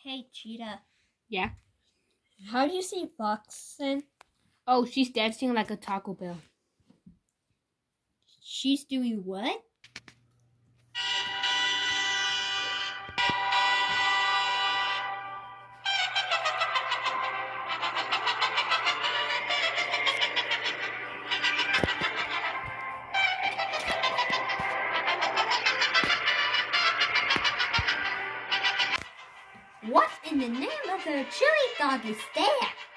Hey, Cheetah. Yeah? How do you see foxon? Oh, she's dancing like a Taco Bell. She's doing what? What in the name of the chili dog is that?